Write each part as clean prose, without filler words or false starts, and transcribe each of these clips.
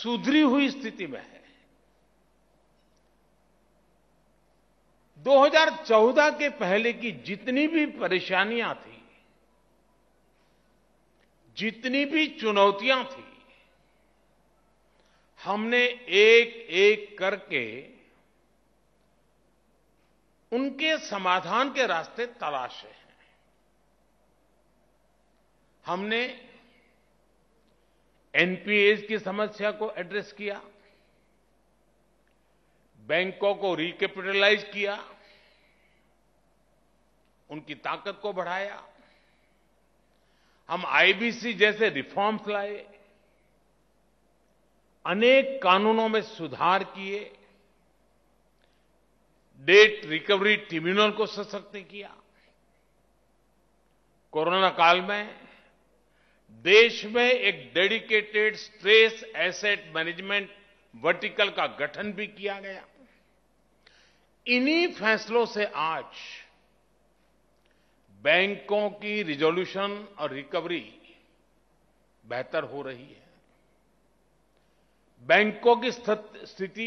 सुधरी हुई स्थिति में है। 2014 के पहले की जितनी भी परेशानियां थी, जितनी भी चुनौतियां थी, हमने एक एक करके उनके समाधान के रास्ते तलाशे हैं। हमने एनपीएस की समस्या को एड्रेस किया, बैंकों को रिकैपिटलाइज किया, उनकी ताकत को बढ़ाया। हम आईबीसी जैसे रिफॉर्म्स लाए, अनेक कानूनों में सुधार किए, डेट रिकवरी ट्रिब्यूनल को सशक्त किया। कोरोना काल में देश में एक dedicated stress asset management vertical का गठन भी किया गया। इन्हीं फैसलों से आज बैंकों की रिजोल्यूशन और रिकवरी बेहतर हो रही है। बैंकों की स्थिति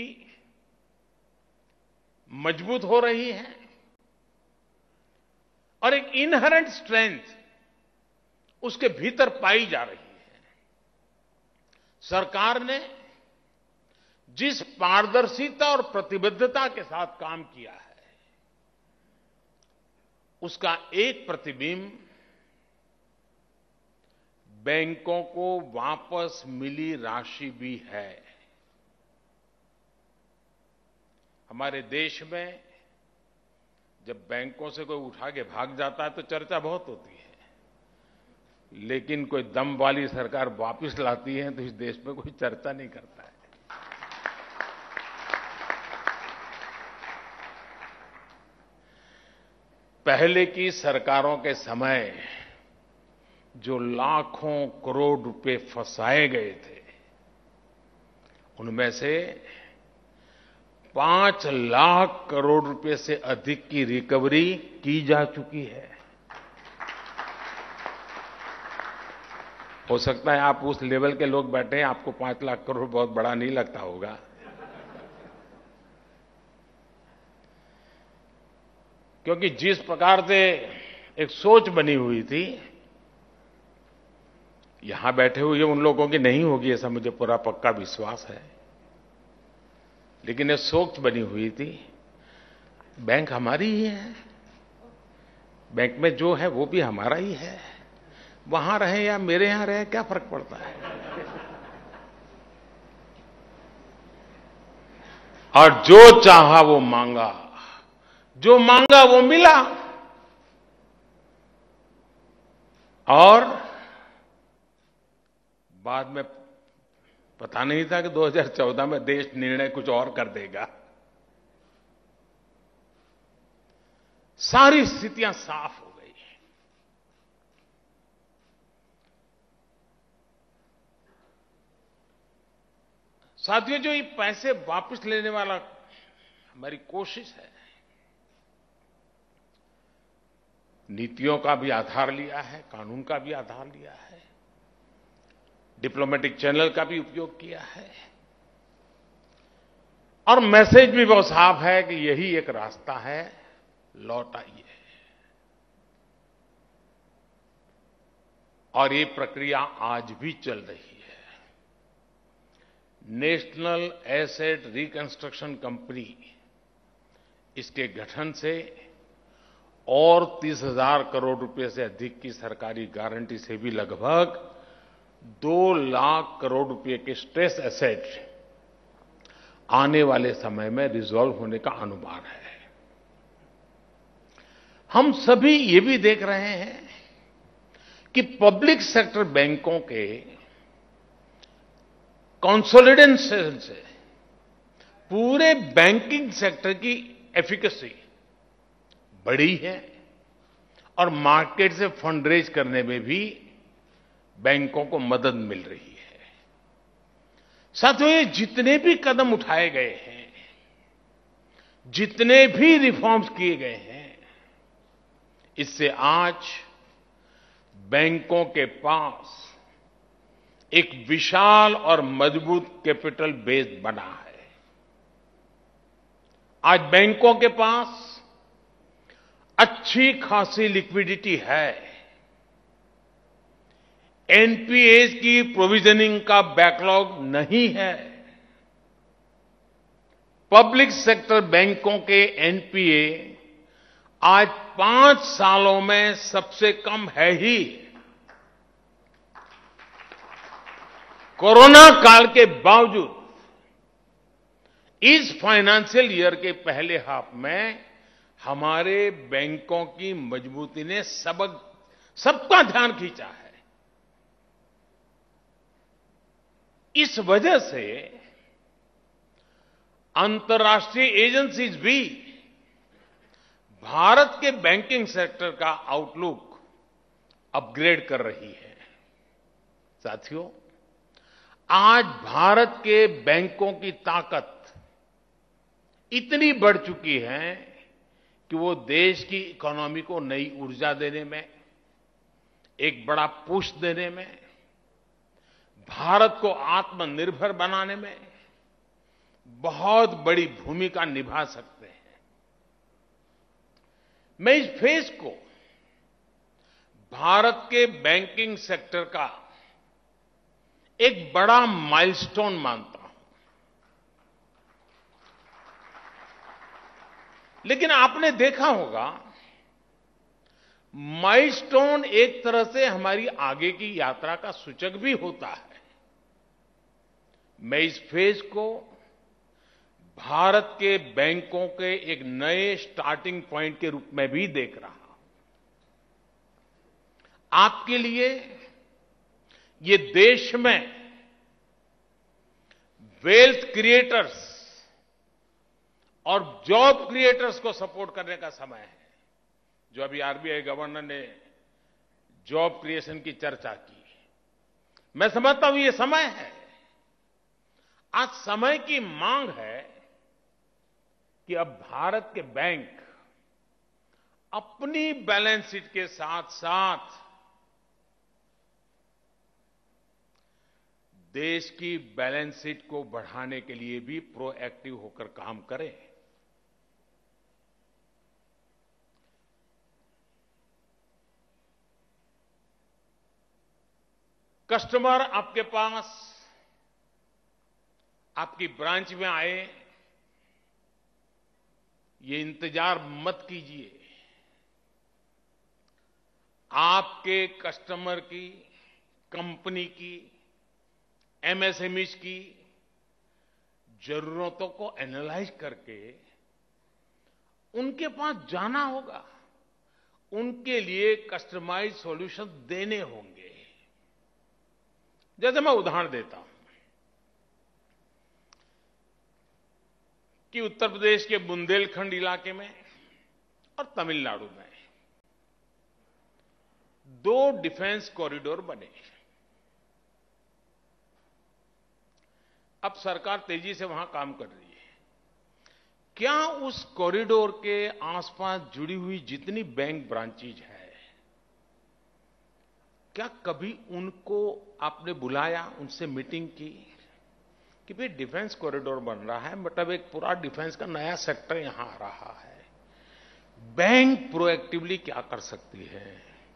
मजबूत हो रही है और एक इनहेरेंट स्ट्रेंथ उसके भीतर पाई जा रही है। सरकार ने जिस पारदर्शिता और प्रतिबद्धता के साथ काम किया है, उसका एक प्रतिबिंब बैंकों को वापस मिली राशि भी है। हमारे देश में जब बैंकों से कोई उठा के भाग जाता है तो चर्चा बहुत होती है, लेकिन कोई दम वाली सरकार वापस लाती है तो इस देश में कोई चर्चा नहीं करता है। पहले की सरकारों के समय जो लाखों करोड़ रुपए फंसाए गए थे, उनमें से 5 लाख करोड़ रुपए से अधिक की रिकवरी की जा चुकी है। हो सकता है आप उस लेवल के लोग बैठे हैं, आपको 5 लाख करोड़ बहुत बड़ा नहीं लगता होगा, क्योंकि जिस प्रकार से एक सोच बनी हुई थी, यहां बैठे हुए उन लोगों की नहीं होगी ऐसा मुझे पूरा पक्का विश्वास है, लेकिन ये सोच बनी हुई थी बैंक हमारी ही है, बैंक में जो है वो भी हमारा ही है, वहां रहे या मेरे यहां रहे क्या फर्क पड़ता है। और जो चाहा वो मांगा, जो मांगा वो मिला, और बाद में पता नहीं था कि 2014 में देश निर्णय कुछ और कर देगा। सारी स्थितियां साफ हो गई। साथियों, जो ये पैसे वापस लेने वाला हमारी कोशिश है, नीतियों का भी आधार लिया है, कानून का भी आधार लिया है, डिप्लोमेटिक चैनल का भी उपयोग किया है, और मैसेज भी बहुत साफ है कि यही एक रास्ता है, लौट आइए। और ये प्रक्रिया आज भी चल रही है। नेशनल एसेट रिकंस्ट्रक्शन कंपनी, इसके गठन से और 30,000 करोड़ रुपए से अधिक की सरकारी गारंटी से भी लगभग 2 लाख करोड़ रुपए के स्ट्रेस एसेट आने वाले समय में रिजॉल्व होने का अनुमान है। हम सभी ये भी देख रहे हैं कि पब्लिक सेक्टर बैंकों के कंसोलिडेशन से पूरे बैंकिंग सेक्टर की एफिकेसी बढ़ी है और मार्केट से फंड रेज करने में भी बैंकों को मदद मिल रही है। साथियों, ये जितने भी कदम उठाए गए हैं, जितने भी रिफॉर्म्स किए गए हैं, इससे आज बैंकों के पास एक विशाल और मजबूत कैपिटल बेस बना है। आज बैंकों के पास अच्छी खासी लिक्विडिटी है। एनपीएस की प्रोविजनिंग का बैकलॉग नहीं है। पब्लिक सेक्टर बैंकों के एनपीए आज 5 सालों में सबसे कम है ही। कोरोना काल के बावजूद इस फाइनेंशियल ईयर के पहले हाफ में हमारे बैंकों की मजबूती ने सबका ध्यान खींचा है। इस वजह से अंतर्राष्ट्रीय एजेंसीज भी भारत के बैंकिंग सेक्टर का आउटलुक अपग्रेड कर रही है। साथियों, आज भारत के बैंकों की ताकत इतनी बढ़ चुकी है कि वो देश की इकोनॉमी को नई ऊर्जा देने में, एक बड़ा पुश देने में, भारत को आत्मनिर्भर बनाने में बहुत बड़ी भूमिका निभा सकते हैं। मैं इस फेज को भारत के बैंकिंग सेक्टर का एक बड़ा माइलस्टोन मानता हूं। लेकिन आपने देखा होगा, माइलस्टोन एक तरह से हमारी आगे की यात्रा का सूचक भी होता है। मैं इस फेज को भारत के बैंकों के एक नए स्टार्टिंग पॉइंट के रूप में भी देख रहा हूं। आपके लिए ये देश में वेल्थ क्रिएटर्स और जॉब क्रिएटर्स को सपोर्ट करने का समय है। जो अभी आरबीआई गवर्नर ने जॉब क्रिएशन की चर्चा की, मैं समझता हूं ये समय है। आज समय की मांग है कि अब भारत के बैंक अपनी बैलेंस शीट के साथ साथ देश की बैलेंस शीट को बढ़ाने के लिए भी प्रोएक्टिव होकर काम करें। कस्टमर आपके पास आपकी ब्रांच में आए, ये इंतजार मत कीजिए। आपके कस्टमर की, कंपनी की, एमएसएमईज की जरूरतों को एनालाइज करके उनके पास जाना होगा। उनके लिए कस्टमाइज सॉल्यूशन देने होंगे। जैसे मैं उदाहरण देता हूं कि उत्तर प्रदेश के बुंदेलखंड इलाके में और तमिलनाडु में 2 डिफेंस कॉरिडोर बने। अब सरकार तेजी से वहां काम कर रही है। क्या उस कॉरिडोर के आसपास जुड़ी हुई जितनी बैंक ब्रांचेज है, क्या कभी उनको आपने बुलाया, उनसे मीटिंग की कि भाई डिफेंस कॉरिडोर बन रहा है, मतलब एक पूरा डिफेंस का नया सेक्टर यहां आ रहा है, बैंक प्रोएक्टिवली क्या कर सकती है?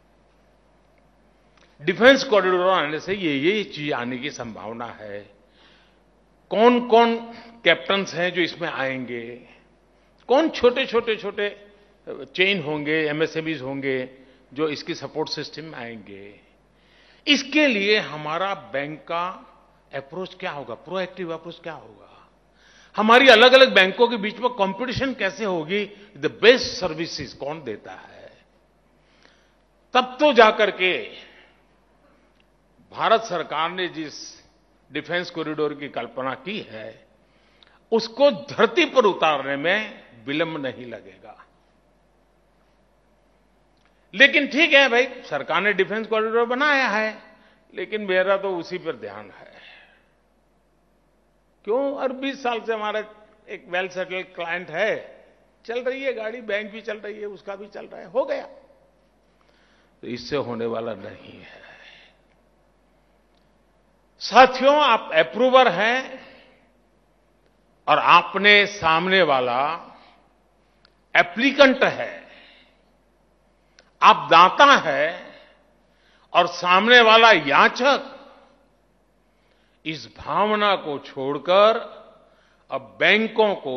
डिफेंस कॉरिडोर आने से ये चीज आने की संभावना है। कौन कौन कैप्टन्स हैं जो इसमें आएंगे? कौन छोटे चेन होंगे, एमएसएमईज होंगे जो इसकी सपोर्ट सिस्टम में आएंगे? इसके लिए हमारा बैंक का अप्रोच क्या होगा, प्रोएक्टिव अप्रोच क्या होगा? हमारी अलग अलग बैंकों के बीच में कंपटीशन कैसे होगी? द बेस्ट सर्विसेज कौन देता है? तब तो जाकर के भारत सरकार ने जिस डिफेंस कॉरिडोर की कल्पना की है, उसको धरती पर उतारने में विलंब नहीं लगेगा। लेकिन ठीक है भाई, सरकार ने डिफेंस कॉरिडोर बनाया है, लेकिन मेरा तो उसी पर ध्यान है। क्यों? और 20 साल से हमारा एक वेल सेटल्ड क्लाइंट है, चल रही है गाड़ी, बैंक भी चल रही है, उसका भी चल रहा है, हो गया। तो इससे होने वाला नहीं है। साथियों, आप अप्रूवर हैं और आपने सामने वाला एप्लीकेंट है। आप दाता है और सामने वाला याचक। इस भावना को छोड़कर अब बैंकों को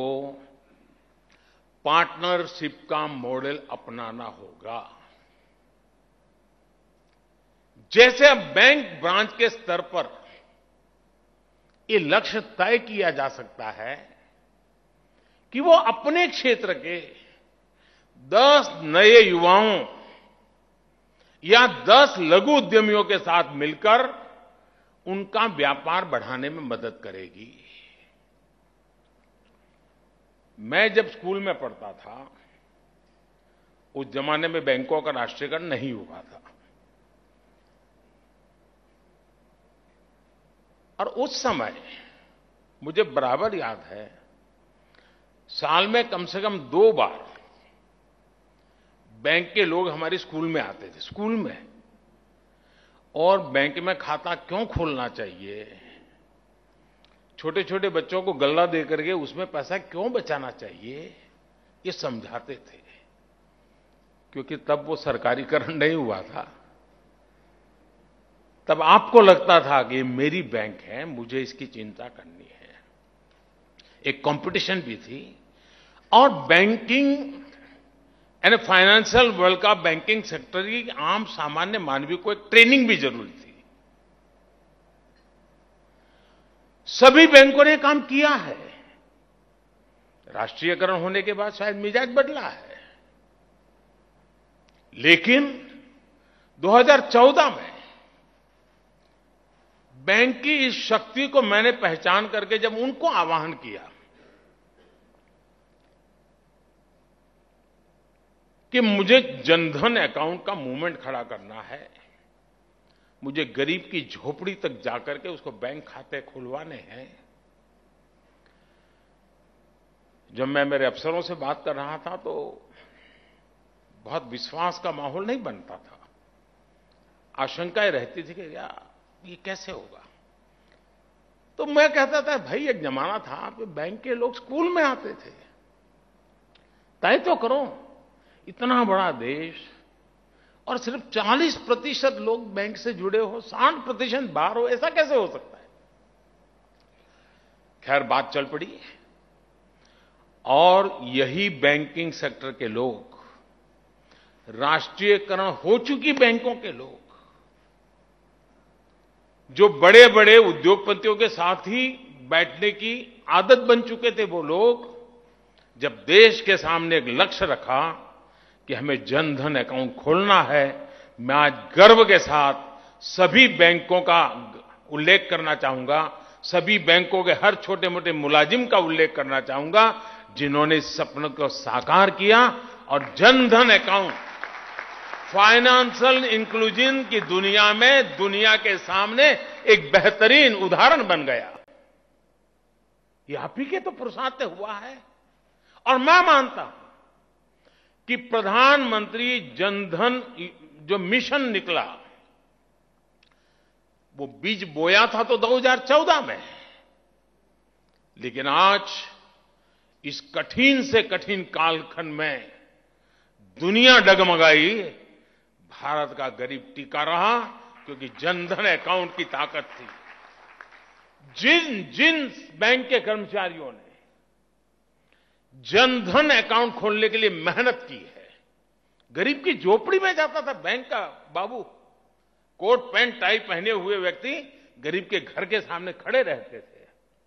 पार्टनरशिप का मॉडल अपनाना होगा। जैसे अब बैंक ब्रांच के स्तर पर ये लक्ष्य तय किया जा सकता है कि वो अपने क्षेत्र के 10 नए युवाओं या 10 लघु उद्यमियों के साथ मिलकर उनका व्यापार बढ़ाने में मदद करेगी। मैं जब स्कूल में पढ़ता था, उस जमाने में बैंकों का राष्ट्रीयकरण नहीं हुआ था और उस समय मुझे बराबर याद है, साल में कम से कम 2 बार बैंक के लोग हमारे स्कूल में आते थे, स्कूल में। और बैंक में खाता क्यों खोलना चाहिए, छोटे छोटे बच्चों को गल्ला दे करके उसमें पैसा क्यों बचाना चाहिए, ये समझाते थे। क्योंकि तब वो सरकारीकरण नहीं हुआ था। तब आपको लगता था कि ये मेरी बैंक है, मुझे इसकी चिंता करनी है। एक कंपटीशन भी थी और बैंकिंग यानी फाइनेंशियल वर्ल्ड का बैंकिंग सेक्टर की आम सामान्य मानवीय को एक ट्रेनिंग भी जरूरी थी। सभी बैंकों ने काम किया है। राष्ट्रीयकरण होने के बाद शायद मिजाज बदला है, लेकिन 2014 में बैंक की इस शक्ति को मैंने पहचान करके जब उनको आह्वान किया कि मुझे जनधन अकाउंट का मूवमेंट खड़ा करना है, मुझे गरीब की झोपड़ी तक जाकर के उसको बैंक खाते खुलवाने हैं। जब मैं मेरे अफसरों से बात कर रहा था तो बहुत विश्वास का माहौल नहीं बनता था। आशंकाएं रहती थी कि यार ये कैसे होगा। तो मैं कहता था, भाई एक जमाना था कि बैंक के लोग स्कूल में आते थे। तय तो करो, इतना बड़ा देश और सिर्फ 40% लोग बैंक से जुड़े हो, 60% बाहर हो, ऐसा कैसे हो सकता है। खैर बात चल पड़ी और यही बैंकिंग सेक्टर के लोग, राष्ट्रीयकरण हो चुकी बैंकों के लोग, जो बड़े बड़े उद्योगपतियों के साथ ही बैठने की आदत बन चुके थे, वो लोग जब देश के सामने एक लक्ष्य रखा कि हमें जनधन अकाउंट खोलना है, मैं आज गर्व के साथ सभी बैंकों का उल्लेख करना चाहूंगा, सभी बैंकों के हर छोटे मोटे मुलाजिम का उल्लेख करना चाहूंगा जिन्होंने इस सपने को साकार किया और जनधन अकाउंट फाइनेंशियल इंक्लूजन की दुनिया में दुनिया के सामने एक बेहतरीन उदाहरण बन गया। ये आप ही के तो पुरुषार्थ से हुआ है। और मैं मानता हूं कि प्रधानमंत्री जनधन जो मिशन निकला, वो बीज बोया था तो 2014 में, लेकिन आज इस कठिन से कठिन कालखंड में दुनिया डगमगाई, भारत का गरीब टिका रहा क्योंकि जनधन अकाउंट की ताकत थी। जिन जिन बैंक के कर्मचारियों ने जनधन अकाउंट खोलने के लिए मेहनत की है, गरीब की झोपड़ी में जाता था बैंक का बाबू, कोट पैंट टाई पहने हुए व्यक्ति गरीब के घर के सामने खड़े रहते थे।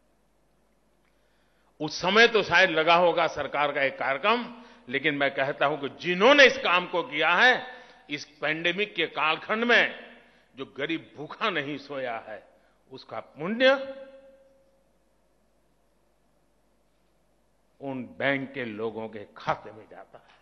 उस समय तो शायद लगा होगा सरकार का एक कार्यक्रम, लेकिन मैं कहता हूं कि जिन्होंने इस काम को किया है, इस पैंडेमिक के कालखंड में जो गरीब भूखा नहीं सोया है, उसका पुण्य उन बैंक के लोगों के खाते में जाता है।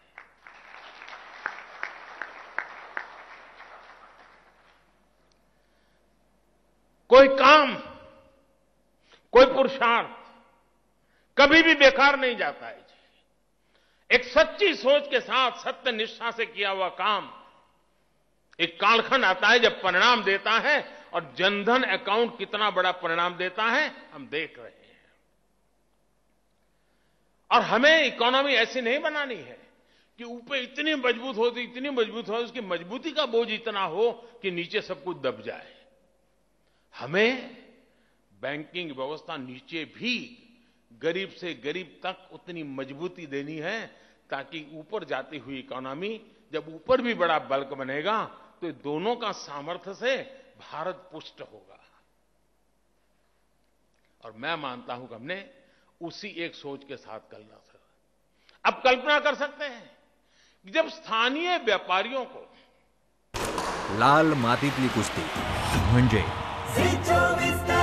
कोई काम, कोई पुरुषार्थ कभी भी बेकार नहीं जाता है। एक सच्ची सोच के साथ सत्य निष्ठा से किया हुआ काम एक कालखंड आता है जब परिणाम देता है और जनधन अकाउंट कितना बड़ा परिणाम देता है, हम देख रहे हैं। और हमें इकोनॉमी ऐसी नहीं बनानी है कि ऊपर इतनी मजबूत हो, उसकी मजबूती का बोझ इतना हो कि नीचे सब कुछ दब जाए। हमें बैंकिंग व्यवस्था नीचे भी गरीब से गरीब तक उतनी मजबूती देनी है ताकि ऊपर जाती हुई इकोनॉमी, जब ऊपर भी बड़ा बल्क बनेगा तो दोनों का सामर्थ्य से भारत पुष्ट होगा। और मैं मानता हूं कि हमने उसी एक सोच के साथ चलना था। अब कल्पना कर सकते हैं कि जब स्थानीय व्यापारियों को लाल मातीतली कुस्ती म्हणजे